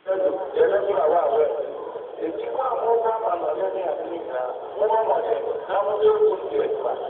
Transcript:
ẹlẹ́gbẹ̀rún àwọn àwẹ̀ ètí wọn àwọn ọmọ àmàlà lẹ́ni àti ìgbà wọn bá wọn jẹ àwọn tó kù sí ẹ̀fà.